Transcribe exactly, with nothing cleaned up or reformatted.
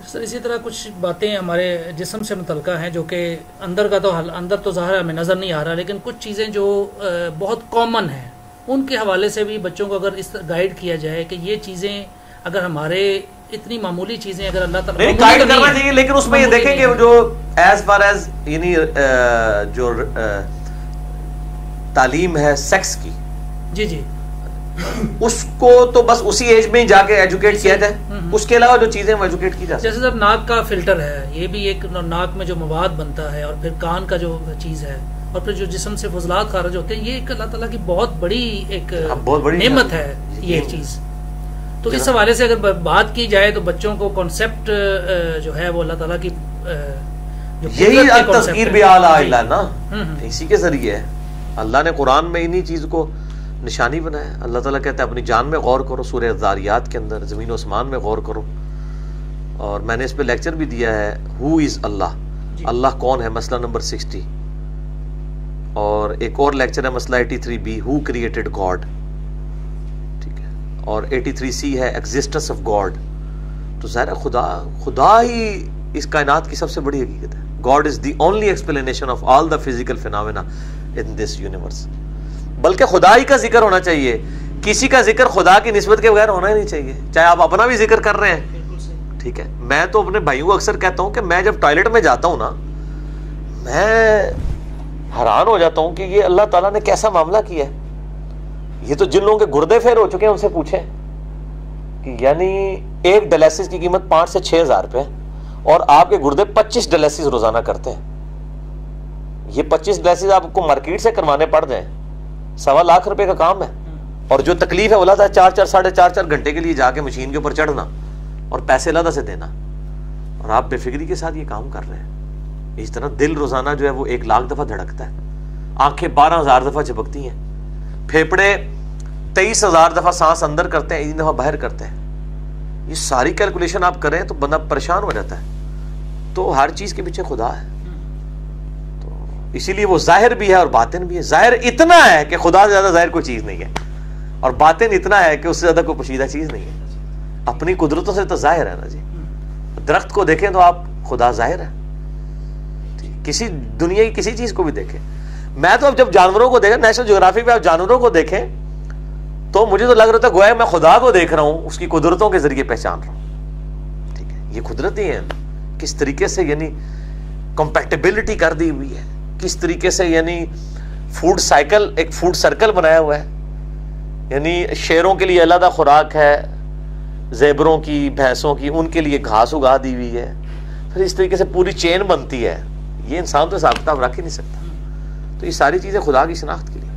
سر اسی طرح کچھ باتیں ہمارے جسم سے متعلقہ ہیں جو کہ اندر کا تو حل اندر تو ظاہر ہمیں نظر نہیں آ رہا، لیکن کچھ چیزیں جو بہت کامن ہیں ان کے حوالے سے بھی بچوں کو اگر اس گائیڈ کیا جائے کہ یہ چیزیں اگر ہمارے اتنی معمولی چیزیں اگر اللہ تعالیٰ نہیں گائیڈ کرنا چاہیے، لیکن اس میں یہ دیکھیں کہ جو ایز فار ایز یعنی جو تعلیم ہے سیکس کی، جی جی اس کو تو بس اسی ایج میں ہی جا کے ایجوکیٹ کیا جائے، اس کے علاوہ جو چیزیں وہ ایجوکیٹ کی جائے. جیسے سب ناک کا فلٹر ہے، یہ بھی ایک ناک میں جو مواد بنتا ہے، اور پھر کان کا جو چیز ہے، اور پھر جو جسم سے فضلات خارج ہوتے ہیں، یہ ایک اللہ تعالیٰ کی بہت بڑی ایک نعمت ہے یہ چیز. تو اس حوالے سے اگر بات کی جائے تو بچوں کو کانسیپٹ جو ہے وہ اللہ تعالیٰ کی یہی تذکیر بھی اعلیٰ نا، اسی کے ذریعے ہے. اللہ نے قرآن میں انہی چیز کو نشانی بنایا. اللہ تعالیٰ کہتا ہے اپنی جان میں غور کرو، سورہ ذاریات کے اندر زمین و اسمان میں غور کرو. اور میں نے اس پہ لیکچر بھی دیا ہے، ہو از اللہ، اللہ کون ہے، مسئلہ نمبر سکسٹی. اور ایک اور لیکچر ہے مسئلہ eighty three B, who created God, ٹھیک ہے. اور ایٹی تھری سی ہے ایگزسٹنس آف گاڈ. تو ظاہر ہے خدا خدا ہی اس کائنات کی سب سے بڑی حقیقت ہے. God is the only explanation of all the physical phenomena in this universe. بلکہ خدا ہی کا ذکر ہونا چاہیے، کسی کا ذکر خدا کی نسبت کے بغیر ہونا ہی نہیں چاہیے، چاہے آپ اپنا بھی ذکر کر رہے ہیں. ٹھیک ہے، میں تو اپنے بھائیوں کو اکثر کہتا ہوں کہ میں جب ٹوائلٹ میں جاتا ہوں نا، میں حیران ہو جاتا ہوں کہ یہ اللہ تعالیٰ نے کیسا معاملہ کیا ہے. یہ تو جن لوگوں کے گردے پھیر ہو چکے ہیں ان سے پوچھیں کہ یعنی ایک ڈائلسس کی قیمت پانچ سے چھ ہزار روپے، اور آپ کے گردے پچیس ڈائلسس روزانہ کرتے ہیں. یہ پچیس ڈائلسس آپ کو مارکیٹ سے کروانے پڑ جائیں، سوا لاکھ روپے کا کام ہے. اور جو تکلیف ہے وہ اللہ چار چار ساڑھے چار چار گھنٹے کے لیے جا کے مشین کے اوپر چڑھنا اور پیسے اللہ سے دینا، اور آپ بے فکری کے ساتھ یہ کام کر رہے ہیں. اس طرح دل روزانہ جو ہے وہ ایک لاکھ دفعہ دھڑکتا ہے، آنکھیں بارہ ہزار دفعہ جھپکتی ہیں، پھیپڑے تیئیس ہزار دفعہ سانس اندر کرتے ہیں، ایک دفعہ باہر کرتے ہیں. یہ ساری کیلکولیشن آپ کریں تو بندہ پریشان ہو جاتا ہے. تو ہر چیز کے پیچھے خدا ہے، اسی لیے وہ ظاہر بھی ہے اور باطن بھی ہے. ظاہر اتنا ہے کہ خدا سے زیادہ ظاہر کوئی چیز نہیں ہے، اور باطن اتنا ہے کہ اس سے زیادہ کوئی پوشیدہ چیز نہیں ہے. اپنی قدرتوں سے تو ظاہر ہے نا جی. درخت کو دیکھیں تو آپ خدا ظاہر ہے، کسی دنیا کی کسی چیز کو بھی دیکھیں. میں تو اب جب جانوروں کو دیکھیں، نیشنل جغرافی پہ آپ جانوروں کو دیکھیں تو مجھے تو لگ رہا تھا گویا میں خدا کو دیکھ رہا ہوں، اس کی قدرتوں کے ذریعے پہچان رہا ہوں. ٹھیک ہے، یہ قدرتی ہیں کس طریقے سے یعنی کمپیٹیبلٹی کر دی ہوئی ہے، کس طریقے سے یعنی فوڈ سائیکل، ایک فوڈ سرکل بنایا ہوا ہے. یعنی شیروں کے لیے علیحدہ خوراک ہے، زیبروں کی، بھینسوں کی، ان کے لیے گھاس اگا دی ہوئی ہے. پھر اس طریقے سے پوری چین بنتی ہے. یہ انسان تو حساب کتاب رکھ ہی نہیں سکتا. تو یہ ساری چیزیں خدا کی شناخت کے لیے